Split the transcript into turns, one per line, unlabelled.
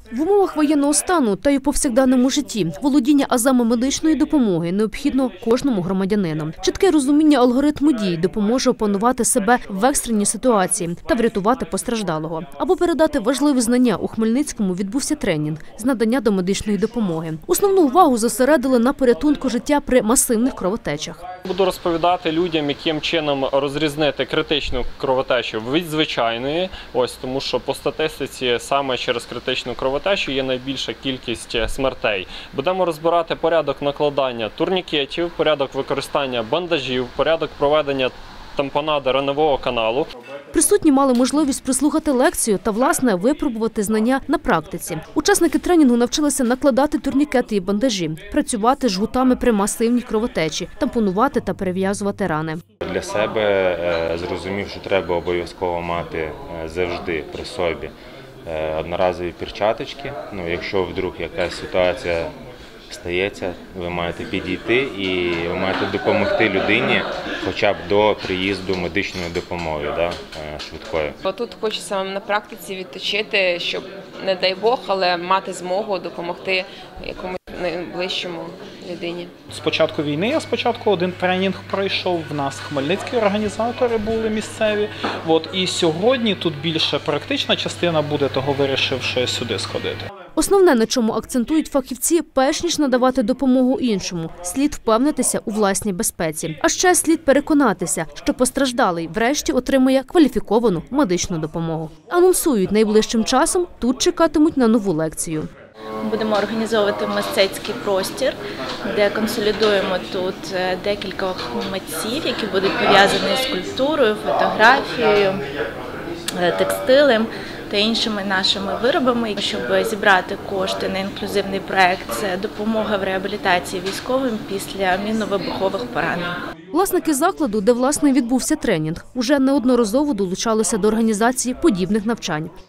В умовах воєнного стану та й у повсякденному житті володіння азами медичної допомоги необхідно кожному громадянину. Чітке розуміння алгоритму дій допоможе опанувати себе в екстреній ситуації та врятувати постраждалого. Аби передати важливі знання, у Хмельницькому відбувся тренінг з надання домедичної допомоги. Основну увагу зосередили на порятунку життя при масивних кровотечах.
Буду розповідати людям, яким чином розрізнити критичну кровотечу від звичайної, тому що по статистиці саме через критичну кровотечу є найбільша кількість смертей. Будемо розбирати порядок накладання турнікетів, порядок використання бандажів, порядок проведення тампонади раневого каналу.
Присутні мали можливість прослухати лекцію та, власне, випробувати знання на практиці. Учасники тренінгу навчилися накладати турнікети і бандажі, працювати з жгутами при масивній кровотечі, тампонувати та перев'язувати рани.
Для себе зрозумів, що треба обов'язково мати завжди при собі одноразові перчаточки. Якщо вдруг якась ситуація стається, ви маєте підійти і ви маєте допомогти людині хоча б до приїзду медичної допомоги, швидкої.
Тут хочеться на практиці відточити, щоб, не дай Бог, але мати змогу допомогти якомусь найближчому людині.
З початку війни я спочатку один тренінг пройшов, в нас хмельницькі організатори були місцеві. І сьогодні тут більше практична частина буде, того вирішив, що я сюди сходити.
Основне, на чому акцентують фахівці, перш ніж надавати допомогу іншому, слід впевнитися у власній безпеці. А ще слід переконатися, що постраждалий врешті отримує кваліфіковану медичну допомогу. Анонсують, найближчим часом тут чекатимуть на нову лекцію.
Будемо організовувати мистецький простір, де консолідуємо тут декілька митців, які будуть пов'язані з скульптурою, фотографією, текстилем та іншими нашими виробами, щоб зібрати кошти на інклюзивний проект. Це допомога в реабілітації військовим після мінно-вибухових поранень.
Власники закладу, де, власне, відбувся тренінг, уже неодноразово долучалися до організації подібних навчань.